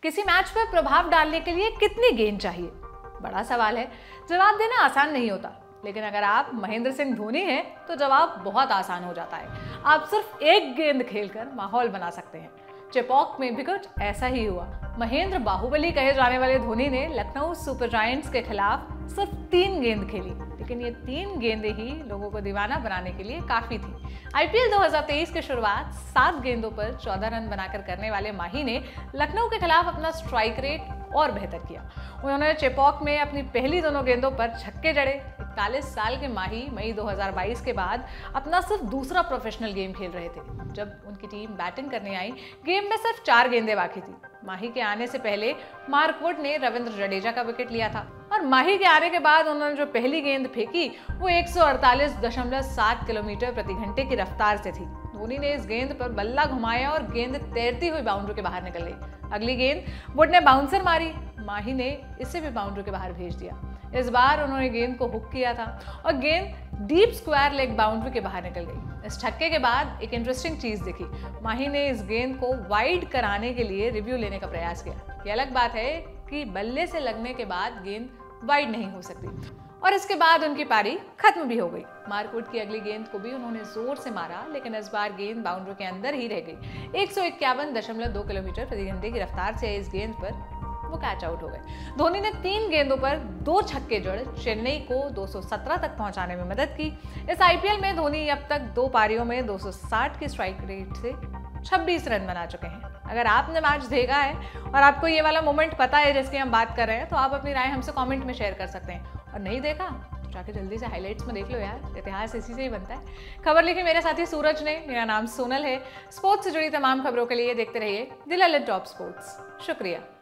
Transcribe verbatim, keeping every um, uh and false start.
किसी मैच पर प्रभाव डालने के लिए कितनी गेंद चाहिए? बड़ा सवाल है। जवाब देना आसान नहीं होता, लेकिन अगर आप महेंद्र सिंह धोनी हैं तो जवाब बहुत आसान हो जाता है। आप सिर्फ एक गेंद खेलकर माहौल बना सकते हैं। चेपॉक में भी कुछ ऐसा ही हुआ। महेंद्र बाहुबली कहे जाने वाले धोनी ने लखनऊ सुपर जायंट्स के खिलाफ सिर्फ तीन गेंद खेली, लेकिन ये तीन गेंदें ही लोगों को दीवाना बनाने के लिए काफी थी। आईपीएल दो हज़ार तेईस की शुरुआत सात गेंदों पर चौदह रन बनाकर करने वाले माही ने लखनऊ के खिलाफ अपना स्ट्राइक रेट और बेहतर किया। उन्होंने चेपॉक में अपनी पहली दोनों गेंदों पर छक्के जड़े। इकतालीस साल के माही मई दो हज़ार बाईस के बाद अपना सिर्फ दूसरा प्रोफेशनल गेम खेल रहे थे। जब उनकी टीम बैटिंग करने आई, गेम में सिर्फ चार गेंदें बाकी थी। माही के आने से पहले मार्क वुड ने रविंद्र जडेजा का विकेट लिया था और माही के आने के बाद उन्होंने जो पहली गेंद फेंकी वो एक सौ अड़तालीस दशमलव सात किलोमीटर प्रति घंटे की रफ्तार से थी। धोनी ने इस गेंद पर बल्ला घुमाया और गेंद तैरती हुई बाउंड्री के बाहर निकल गई। अगली गेंद वुड ने बाउंसर मारी, माही ने इसे भी बाउंड्री के बाहर भेज दिया। इस बार उन्होंने गेंद को हुक किया था और गेंद डीप स्क्वायर लेग बाउंड्री के बाहर निकल गई। इस छक्के के बाद एक इंटरेस्टिंग चीज दिखी। माही ने इस गेंद को वाइड कराने के लिए रिव्यू लेने का प्रयास किया। ये अलग बात है कि बल्ले से लगने के बाद गेंद वाइड नहीं हो सकती, और इसके बाद उनकी पारी खत्म भी हो गई। मार्कवुड की अगली गेंद को भी उन्होंने जोर से मारा, लेकिन इस बार गेंद बाउंड्री के अंदर ही रह गई। एक सौ इक्यावन दशमलव दो किलोमीटर प्रति घंटे की रफ्तार से इस गेंद पर वो कैच आउट हो गए। धोनी ने तीन गेंदों पर दो छक्के जड़ चेन्नई को दो सौ सत्रह तक पहुंचाने में मदद की। इस आईपीएल में धोनी अब तक दो पारियों में दो सौ साठ की स्ट्राइक रेट से छब्बीस रन बना चुके हैं। अगर आपने मैच देखा है और आपको ये वाला मोमेंट पता है जिसकी हम बात कर रहे हैं, तो आप अपनी राय हमसे कमेंट में शेयर कर सकते हैं। और नहीं देखा तो जाके जल्दी से हाइलाइट्स में देख लो यार, इतिहास इसी से ही बनता है। खबर लिखी मेरे साथी सूरज ने। मेरा नाम सोनल है। स्पोर्ट्स से जुड़ी तमाम खबरों के लिए देखते रहिए द ललित टॉप स्पोर्ट्स। शुक्रिया।